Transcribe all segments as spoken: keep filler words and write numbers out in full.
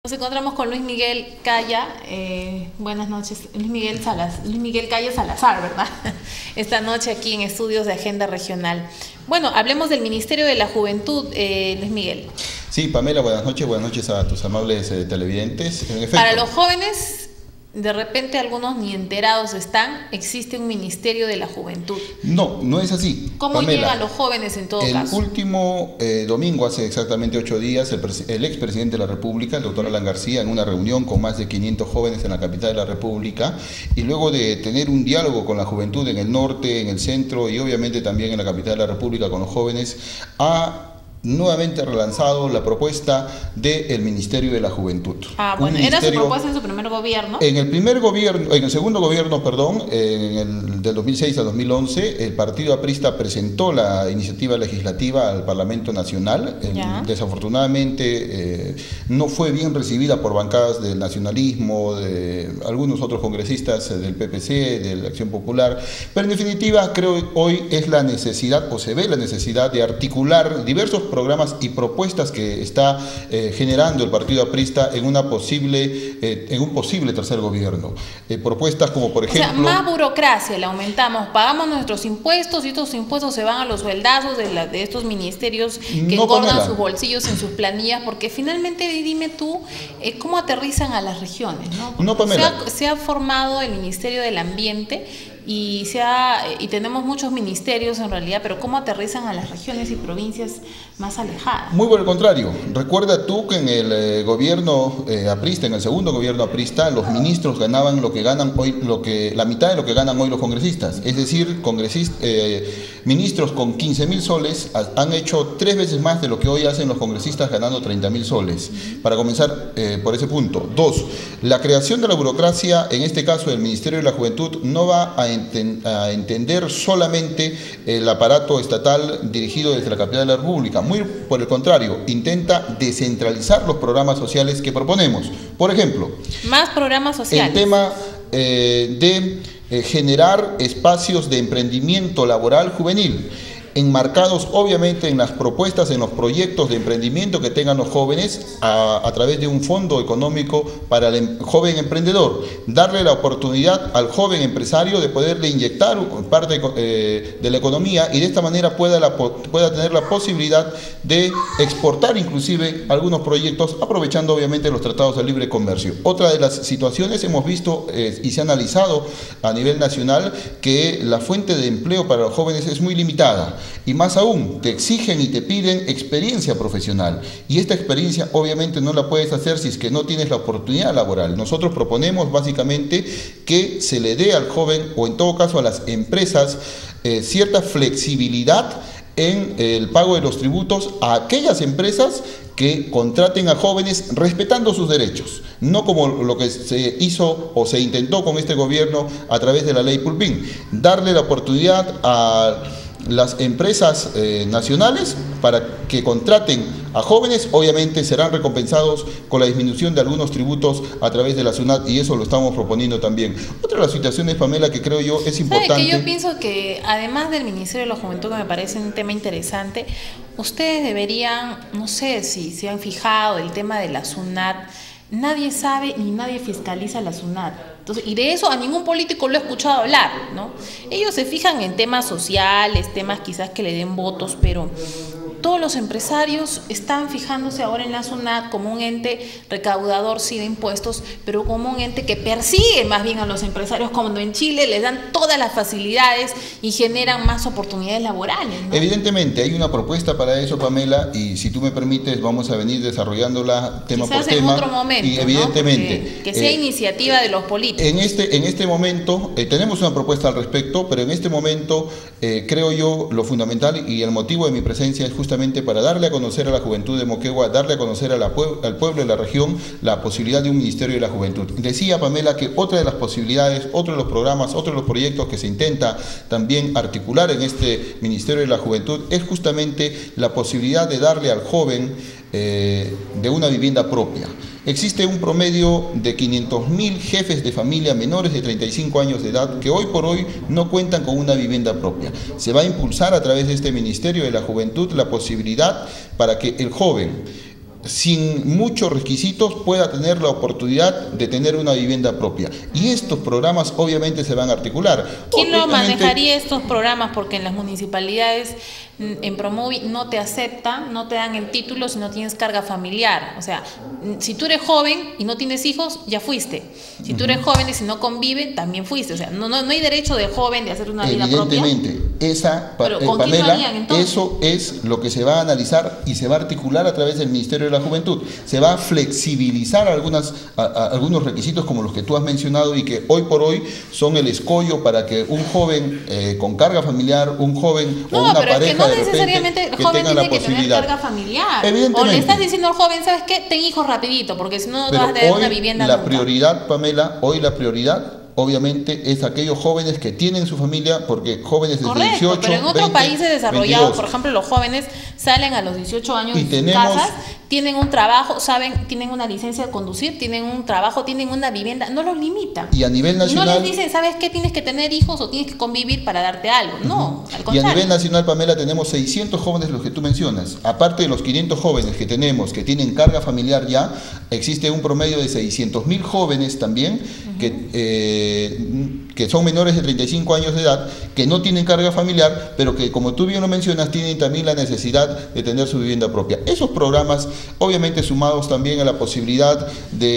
Nos encontramos con Luis Miguel Caya, eh, buenas noches, Luis Miguel Salas, Luis Miguel Caya Salazar, ¿verdad? Esta noche aquí en Estudios de Agenda Regional. Bueno, hablemos del Ministerio de la Juventud, eh, Luis Miguel. Sí, Pamela, buenas noches, buenas noches a tus amables eh, televidentes. En efecto, para los jóvenes, de repente algunos ni enterados están, existe un Ministerio de la Juventud. No, no es así. ¿Cómo Pamela, llega a los jóvenes en todo el caso? El último eh, domingo, hace exactamente ocho días, el, el expresidente de la República, el doctor Alan García, en una reunión con más de quinientos jóvenes en la capital de la República, y luego de tener un diálogo con la juventud en el norte, en el centro y obviamente también en la capital de la República con los jóvenes, ha nuevamente relanzado la propuesta del Ministerio de la Juventud. Ah, bueno, ¿era su propuesta en su primer gobierno? En el primer gobierno, en el segundo gobierno, perdón, en el del dos mil seis al dos mil once, el partido aprista presentó la iniciativa legislativa al Parlamento Nacional. El, desafortunadamente, eh, no fue bien recibida por bancadas del nacionalismo, de algunos otros congresistas del P P C, de la Acción Popular, pero en definitiva creo que hoy es la necesidad, o se ve la necesidad de articular diversos programas y propuestas que está eh, generando el partido aprista en una posible eh, en un posible tercer gobierno. Eh, propuestas como por ejemplo... O sea, más burocracia le aumentamos, pagamos nuestros impuestos y estos impuestos se van a los sueldazos de, la, de estos ministerios que no engordan Pamela. sus bolsillos en sus planillas, porque finalmente dime tú, eh, ¿cómo aterrizan a las regiones? No, no Pamela. Se ha, se ha formado el Ministerio del Ambiente y, se ha, y tenemos muchos ministerios en realidad, pero ¿cómo aterrizan a las regiones y provincias más alejadas? Muy por el contrario. Recuerda tú que en el eh, gobierno eh, aprista, en el segundo gobierno aprista, los ministros ganaban lo que ganan hoy, lo que la mitad de lo que ganan hoy los congresistas. Es decir, congresistas, eh, ministros con quince mil soles han hecho tres veces más de lo que hoy hacen los congresistas ganando treinta mil soles. Para comenzar eh, por ese punto. Dos, la creación de la burocracia, en este caso del Ministerio de la Juventud, no va a a entender solamente el aparato estatal dirigido desde la capital de la República. Muy por el contrario, intenta descentralizar los programas sociales que proponemos. Por ejemplo, más programas sociales. El tema eh, de eh, generar espacios de emprendimiento laboral juvenil, enmarcados obviamente en las propuestas, en los proyectos de emprendimiento que tengan los jóvenes a, a través de un fondo económico para el em, joven emprendedor, darle la oportunidad al joven empresario de poderle inyectar parte eh, de la economía y de esta manera pueda, la, pueda tener la posibilidad de exportar inclusive algunos proyectos, aprovechando obviamente los tratados de libre comercio. Otra de las situaciones hemos visto eh, y se ha analizado a nivel nacional que la fuente de empleo para los jóvenes es muy limitada. Y más aún, te exigen y te piden experiencia profesional. Y esta experiencia obviamente no la puedes hacer si es que no tienes la oportunidad laboral. Nosotros proponemos básicamente que se le dé al joven, o en todo caso a las empresas, eh, cierta flexibilidad en el pago de los tributos a aquellas empresas que contraten a jóvenes respetando sus derechos, no como lo que se hizo o se intentó con este gobierno a través de la ley Pulpín, darle la oportunidad a las empresas eh, nacionales para que contraten a jóvenes. Obviamente serán recompensados con la disminución de algunos tributos a través de la SUNAT, y eso lo estamos proponiendo también. Otra de las situaciones, Pamela, que creo yo es importante... ¿Sabe que yo pienso que además del Ministerio de la Juventud, que me parece un tema interesante, ustedes deberían, no sé si se han fijado el tema de la SUNAT? Nadie sabe ni nadie fiscaliza la SUNAT. Entonces, y de eso a ningún político lo he escuchado hablar, ¿no? Ellos se fijan en temas sociales, temas quizás que le den votos, pero todos los empresarios están fijándose ahora en la SUNAT como un ente recaudador, sí, de impuestos, pero como un ente que persigue más bien a los empresarios, como en Chile les dan todas las facilidades y generan más oportunidades laborales, ¿no? Evidentemente, hay una propuesta para eso, Pamela, y si tú me permites, vamos a venir desarrollándola tema Quizás por tema. En otro momento, y evidentemente, ¿no? Que sea eh, iniciativa de los políticos. En este, en este momento, eh, tenemos una propuesta al respecto, pero en este momento, eh, creo yo, lo fundamental y el motivo de mi presencia es justamente para darle a conocer a la juventud de Moquegua, darle a conocer a la pue al pueblo de la región la posibilidad de un Ministerio de la Juventud. Decía Pamela que otra de las posibilidades, otro de los programas, otro de los proyectos que se intenta también articular en este Ministerio de la Juventud es justamente la posibilidad de darle al joven eh, de una vivienda propia. Existe un promedio de quinientos mil jefes de familia menores de treinta y cinco años de edad que hoy por hoy no cuentan con una vivienda propia. Se va a impulsar a través de este Ministerio de la Juventud la posibilidad para que el joven sin muchos requisitos pueda tener la oportunidad de tener una vivienda propia. Y estos programas obviamente se van a articular. ¿Quién lo Obviamente, manejaría estos programas? Porque en las municipalidades, en Promovi, no te aceptan, no te dan el título si no tienes carga familiar. O sea, si tú eres joven y no tienes hijos, ya fuiste. Si tú eres joven y si no convive, también fuiste. O sea, no, no, no hay derecho de joven de hacer una vida propia. Evidentemente, esa, Pero, eh, ¿con quién Pamela, lo harían, entonces? eso es lo que se va a analizar y se va a articular a través del Ministerio de la Juventud. Se va a flexibilizar algunas, a, a, algunos requisitos como los que tú has mencionado y que hoy por hoy son el escollo para que un joven eh, con carga familiar, un joven no, o una pero pareja es que no de repente necesariamente el que joven tenga la tiene que tener posibilidad. carga familiar. Evidentemente. O le estás diciendo al joven, ¿sabes qué? Ten hijos rapidito, porque si no, no Pero vas a tener hoy una vivienda la nunca. prioridad, Pamela, hoy la prioridad obviamente es aquellos jóvenes que tienen su familia, porque jóvenes desde Correcto, dieciocho, pero en otros veinte, países desarrollados, veintidós. por ejemplo, los jóvenes salen a los dieciocho años Y de sus tenemos- casas, tienen un trabajo, saben, tienen una licencia de conducir, tienen un trabajo, tienen una vivienda, no los limita. Y a nivel nacional... No les dicen, ¿sabes qué? Tienes que tener hijos o tienes que convivir para darte algo. No, al Y a contrario. nivel nacional, Pamela, tenemos seiscientos jóvenes, los que tú mencionas. Aparte de los quinientos jóvenes que tenemos, que tienen carga familiar ya, existe un promedio de seiscientos mil jóvenes también, uh-huh. que, eh, que son menores de treinta y cinco años de edad, que no tienen carga familiar, pero que, como tú bien lo mencionas, tienen también la necesidad de tener su vivienda propia. Esos programas, obviamente sumados también a la posibilidad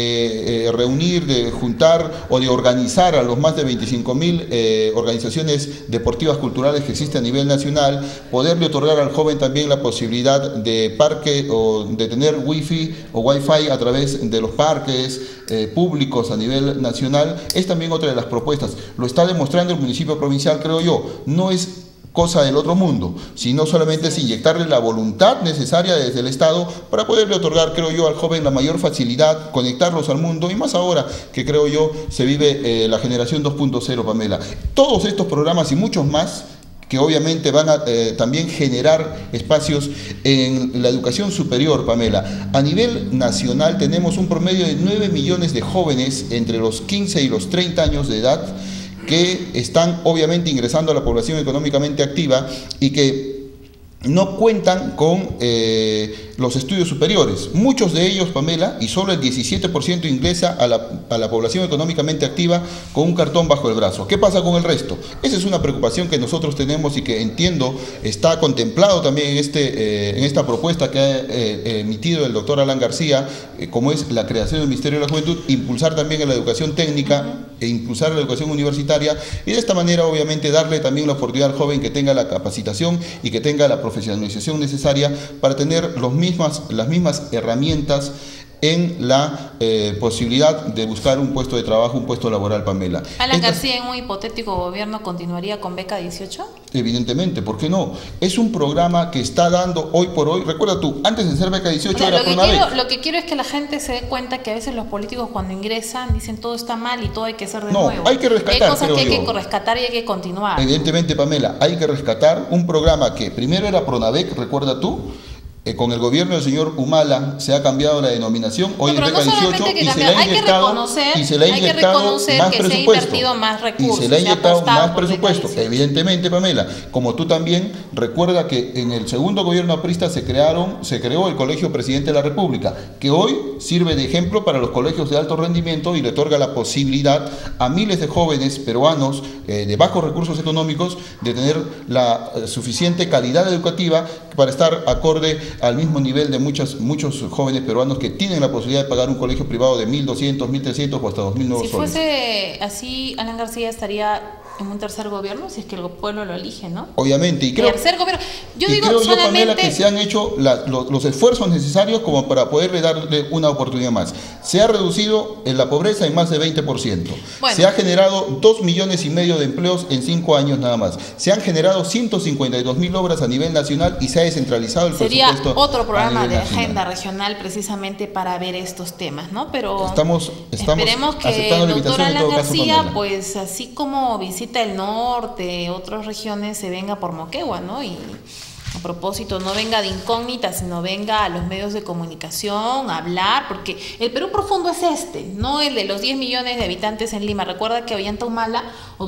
de eh, reunir, de juntar o de organizar a los más de veinticinco mil eh, organizaciones deportivas culturales que existen a nivel nacional, poderle otorgar al joven también la posibilidad de parque o de tener wifi o wifi a través de los parques eh, públicos a nivel nacional, es también otra de las propuestas. Lo está demostrando el municipio provincial, creo yo. No es cosa del otro mundo, sino solamente es inyectarle la voluntad necesaria desde el Estado para poderle otorgar, creo yo, al joven la mayor facilidad, conectarlos al mundo, y más ahora que creo yo se vive eh, la generación dos punto cero, Pamela. Todos estos programas y muchos más que obviamente van a eh, también generar espacios en la educación superior, Pamela. A nivel nacional tenemos un promedio de nueve millones de jóvenes entre los quince y los treinta años de edad que están obviamente ingresando a la población económicamente activa y que no cuentan con eh, los estudios superiores. Muchos de ellos, Pamela, y solo el diecisiete por ciento ingresa a la, a la población económicamente activa con un cartón bajo el brazo. ¿Qué pasa con el resto? Esa es una preocupación que nosotros tenemos y que entiendo está contemplado también en, este, eh, en esta propuesta que ha eh, emitido el doctor Alan García, eh, como es la creación del Ministerio de la Juventud, impulsar también en la educación técnica e impulsar la educación universitaria, y de esta manera obviamente darle también la oportunidad al joven que tenga la capacitación y que tenga la profesionalización necesaria para tener los mismas, las mismas herramientas en la eh, posibilidad de buscar un puesto de trabajo, un puesto laboral, Pamela. Alan Estas, García, en un hipotético gobierno, ¿continuaría con beca dieciocho? Evidentemente, ¿por qué no? Es un programa que está dando hoy por hoy, recuerda tú, antes de ser beca dieciocho, o sea, era lo, que Pronavec. quiero, lo que quiero es que la gente se dé cuenta que a veces los políticos cuando ingresan dicen todo está mal y todo hay que hacer de no, nuevo. hay que rescatar, hay cosas creo que hay yo. que rescatar y hay que continuar. Evidentemente, Pamela, hay que rescatar un programa que primero era Pronavec, recuerda tú, eh, con el gobierno del señor Humala se ha cambiado la denominación, hoy No, es pero beca no dieciocho solamente que y se le cambiar, ha hay que inyectado, reconocer- y se le ha hay que inyectado reconocer más que se ha presupuesto. invertido más recursos, Y se le ha se ha inyectado apostado más por beca presupuesto. dieciocho. Evidentemente, Pamela, como tú también recuerda que en el segundo gobierno aprista se crearon, se creó el Colegio Presidente de la República, que hoy sirve de ejemplo para los colegios de alto rendimiento y le otorga la posibilidad a miles de jóvenes peruanos eh, de bajos recursos económicos de tener la eh, suficiente calidad educativa para estar acorde al mismo nivel de muchas, muchos jóvenes peruanos que tienen la posibilidad de pagar un colegio privado de mil doscientos, mil trescientos o hasta dos mil nuevos Si soles. fuese así, Alan García estaría en un tercer gobierno, si es que el pueblo lo elige, ¿no? Obviamente, y creo, tercer gobierno. Yo y digo creo yo, solamente... Pamela, que se han hecho la, los, los esfuerzos necesarios como para poderle darle una oportunidad más. Se ha reducido en la pobreza en más de veinte por ciento. Bueno. Se ha generado dos millones y medio de empleos en cinco años nada más. Se han generado ciento cincuenta y dos mil obras a nivel nacional y se ha descentralizado el Sería presupuesto. otro a programa nivel de nacional. agenda regional precisamente para ver estos temas, ¿no? Pero Estamos, estamos esperemos que aceptando el la doctor invitación en Alan todo caso, García, Pamela. pues así como visita el norte, otras regiones, se venga por Moquegua, ¿no? Y a propósito, no venga de incógnita, sino venga a los medios de comunicación a hablar, porque el Perú profundo es este, no el de los diez millones de habitantes en Lima. Recuerda que Ollanta Humala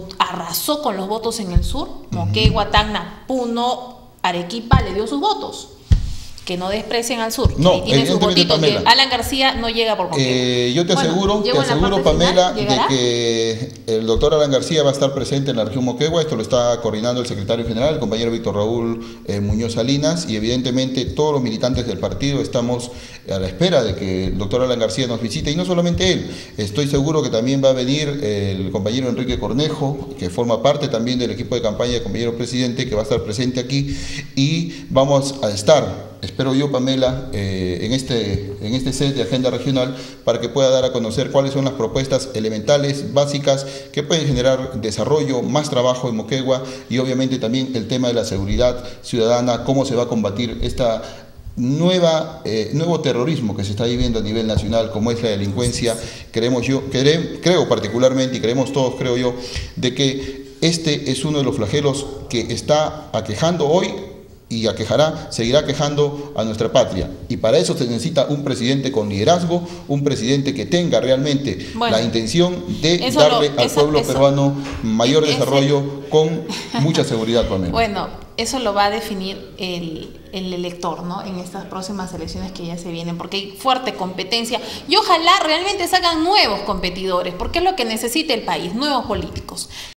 arrasó con los votos en el sur, Moquegua, Tacna, Puno, Arequipa le dio sus votos. que no desprecien al sur. No, ahí tienen sus evidentemente, votitos, que Pamela. Alan García no llega por Moquegua. Eh, yo te Bueno, aseguro, te llego en la aseguro, parte Pamela, final, de ¿llegará? que el doctor Alan García va a estar presente en la región Moquegua. Esto lo está coordinando el secretario general, el compañero Víctor Raúl eh, Muñoz Salinas, y evidentemente todos los militantes del partido estamos a la espera de que el doctor Alan García nos visite, y no solamente él, estoy seguro que también va a venir el compañero Enrique Cornejo, que forma parte también del equipo de campaña del compañero presidente, que va a estar presente aquí, y vamos a estar, espero yo, Pamela, eh, en, este, en este set de agenda regional, para que pueda dar a conocer cuáles son las propuestas elementales, básicas, que pueden generar desarrollo, más trabajo en Moquegua, y obviamente también el tema de la seguridad ciudadana, cómo se va a combatir esta nueva eh, nuevo terrorismo que se está viviendo a nivel nacional, como es la delincuencia. Creemos yo, creo, creo particularmente, y creemos todos, creo yo, de que este es uno de los flagelos que está aquejando hoy y aquejará, seguirá aquejando a nuestra patria. Y para eso se necesita un presidente con liderazgo, un presidente que tenga realmente bueno, la intención de eso darle lo, al eso, pueblo eso, peruano mayor ese, desarrollo con mucha seguridad, Pamela. Bueno, eso lo va a definir el, el elector, ¿no? En estas próximas elecciones que ya se vienen, porque hay fuerte competencia y ojalá realmente salgan nuevos competidores, porque es lo que necesita el país, nuevos políticos.